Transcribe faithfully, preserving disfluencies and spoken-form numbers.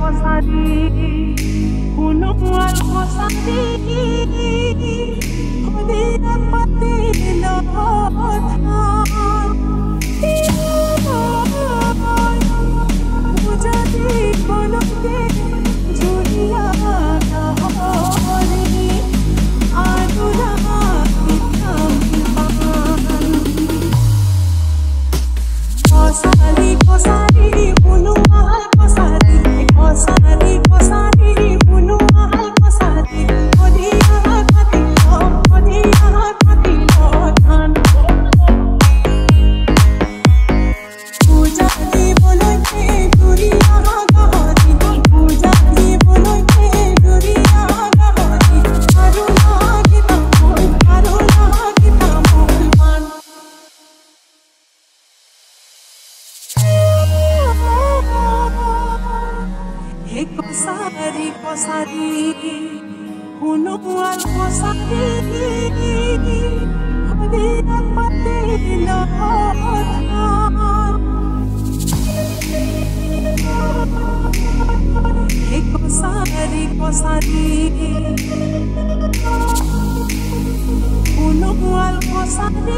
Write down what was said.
Kachari, Sonowal Kachari, Hodiya pati lothan, Mujadi bolke juriya kahari, Anuragi kampan, Kachari Kachari, Sonowal Kachari, Kachari Kachari, Sonowal Kachari, Hodiya pati lothan, Hodiya pati lothan, Mujadi bolke juriya kahari, Mujadi bolke juriya kahari, Anuragi kampan, Anuragi kampan. Hey Kachari Kachari, Sonowal Kachari, Hodiya pati lothan. Hey Kachari Kachari, Sonowal Kachari,